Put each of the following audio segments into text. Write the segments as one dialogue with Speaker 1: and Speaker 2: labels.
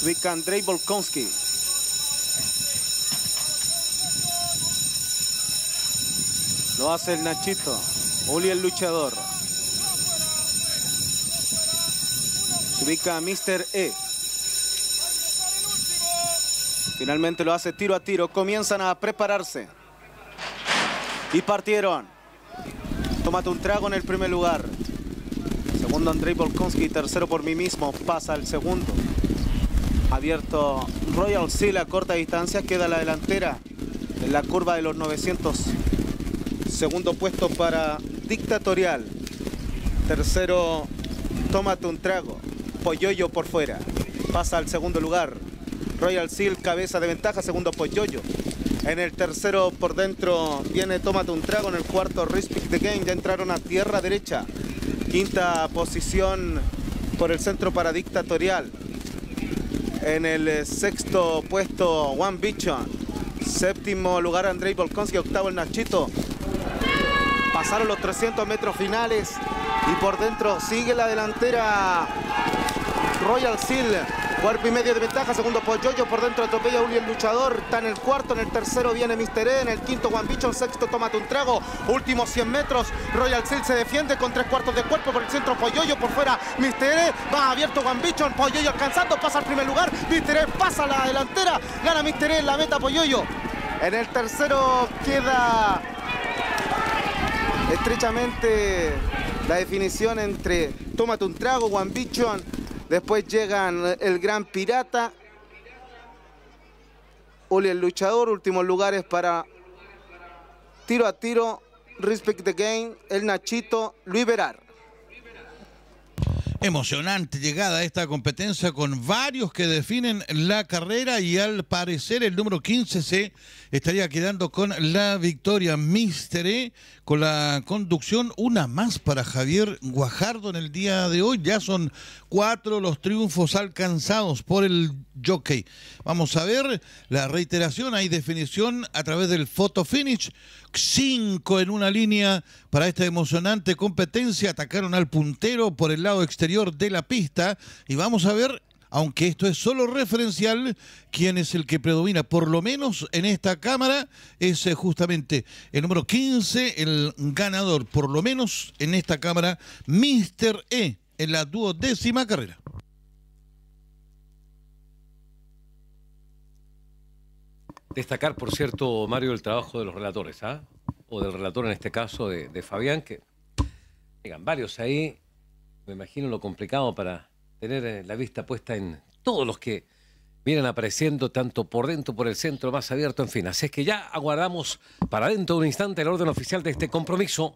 Speaker 1: Se ubica Andrei Volkonsky. Lo hace el Nachito. Uli el luchador. Se ubica Mr. E. Finalmente lo hace tiro a tiro. Comienzan a prepararse. Y partieron. Tómate un trago en el primer lugar. Segundo Andrei Volkonsky. Tercero por mí mismo. Pasa el segundo. Abierto Royal Seal a corta distancia. Queda la delantera en la curva de los 900. Segundo puesto para Dictatorial. Tercero, Tómate un trago. Polloyo por fuera. Pasa al segundo lugar. Royal Seal, cabeza de ventaja. Segundo, Polloyo. En el tercero, por dentro, viene Tómate un trago. En el cuarto, Respect the Game. Ya entraron a tierra derecha. Quinta posición por el centro para Dictatorial. En el sexto puesto, One Bichon. Séptimo lugar, Andrei Volkonsky. Octavo, el Nachito. Pasaron los 300 metros finales y por dentro sigue la delantera Royal Seal. Cuerpo y medio de ventaja, segundo Polloyo, por dentro atropella a Uli el luchador, está en el cuarto, en el tercero viene Mr. E, en el quinto One Bichon, sexto Tómate un trago, últimos 100 metros, Royal Seal se defiende con 3/4 de cuerpo, por el centro Polloyo, por fuera Mr. E, va abierto One Bichon, Polloyo alcanzando, pasa al primer lugar, Mr. E pasa a la delantera, gana Mr. E en la meta Polloyo. En el tercero queda estrechamente la definición entre Tómate un trago, One Bichon. Después llegan el Gran Pirata, Uli el luchador. Últimos lugares para tiro a tiro, Respect the Game, el Nachito, Luis Verar.
Speaker 2: Emocionante llegada a esta competencia con varios que definen la carrera y al parecer el número 15 se estaría quedando con la victoria. Mr. E con la conducción, una más para Javier Guajardo en el día de hoy. Ya son 4 los triunfos alcanzados por el jockey. Vamos a ver la reiteración, hay definición a través del photo finish. 5 en una línea para esta emocionante competencia. Atacaron al puntero por el lado exterior de la pista y vamos a ver, aunque esto es solo referencial, quién es el que predomina, por lo menos en esta cámara, es justamente el número 15, el ganador, por lo menos en esta cámara, Mr. E, en la 12ª carrera.
Speaker 3: Destacar, por cierto, Mario, el trabajo de los relatores, ¿ah? O del relator en este caso, de Fabián, que llegan varios ahí. Me imagino lo complicado para tener la vista puesta en todos los que vienen apareciendo, tanto por dentro, por el centro, más abierto, en fin. Así es que ya aguardamos para dentro de un instante el orden oficial de este compromiso.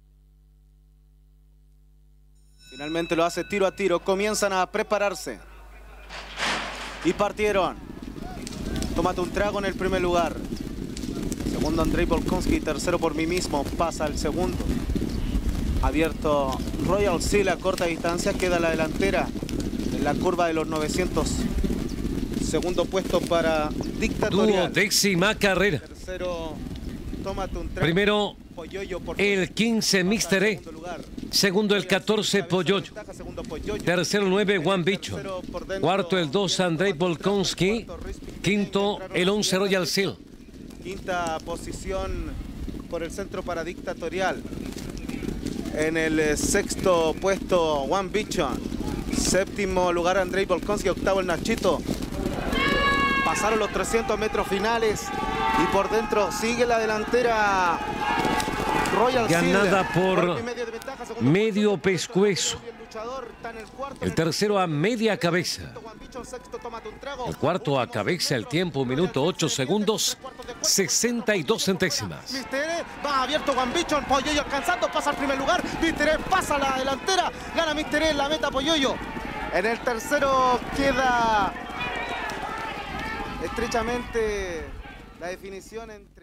Speaker 1: Finalmente lo hace tiro a tiro, comienzan a prepararse. Y partieron. Tómate un trago en el primer lugar. Segundo Andrei Volkonsky, tercero por mí mismo, pasa el segundo. Abierto Royal Seal a corta distancia, queda la delantera en la curva de los 900. Segundo puesto para Dictatorial.
Speaker 3: 12ª carrera.
Speaker 1: Tercero, Tómate un trago.
Speaker 3: Primero,
Speaker 1: Polloyo por
Speaker 3: el 15, Mr. E. Segundo, el 14, Polloyo. Tercero, 9, One Bichon. Cuarto, el 2, Andrei Volkonsky. Quinto, el 11, Royal Seal.
Speaker 1: Quinta posición por el centro para Dictatorial. En el sexto puesto, One Bichon. Séptimo lugar, Andrei Volkonsky. Octavo, el Nachito. Pasaron los 300 metros finales y por dentro sigue la delantera Royal Seal.
Speaker 3: Ganada por medio pescuezo. El tercero a media cabeza. El cuarto a cabeza, el tiempo 1 minuto 8 segundos 62 centésimas.
Speaker 1: Mr. E va abierto One Bichon, Polloyo alcanzando, pasa al primer lugar, Mr. E pasa a la delantera, gana Mr. E en la meta Polloyo. En el tercero queda estrechamente la definición entre